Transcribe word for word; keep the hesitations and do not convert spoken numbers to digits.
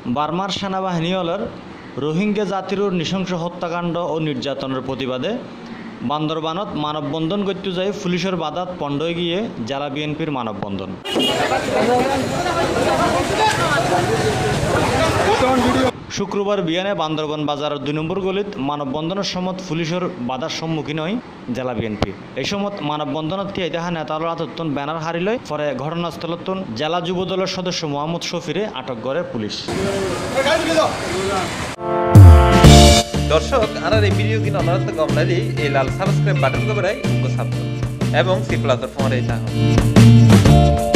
বার্মার সেনাবাহিনী হলের রোহিঙ্গা জাতির নৃশংস হত্যাকাণ্ড ও নির্যাতনের প্রতিবাদে বান্দরবানত মানববন্ধন করতে যাই পুলিশের বাধাত পণ্ড গিয়ে জেলা বিএনপির মানববন্ধন। শুক্রবার বিয়ানে বান্দরবান বাজারের দুই নম্বর গলিত মানববন্ধনের সময় পুলিশের বাধার সম্মুখীন হয় জেলা বিএনপি। এই সময় মানববন্ধনত ইতিহাস নেতার আতত্তন ব্যানার হারিল, পরে ঘটনাস্থলত জেলা যুব দলের সদস্য মোহাম্মদ শফিরে আটক করে পুলিশ। দর্শক আর এই ভিডিও কিনা অনুরোধ কমলালি এই লাল সাবস্ক্রাইব বাটন কবরাই উনকো সাবস্ক্রাইব এবং সি প্লাস ফোন রে চাহ।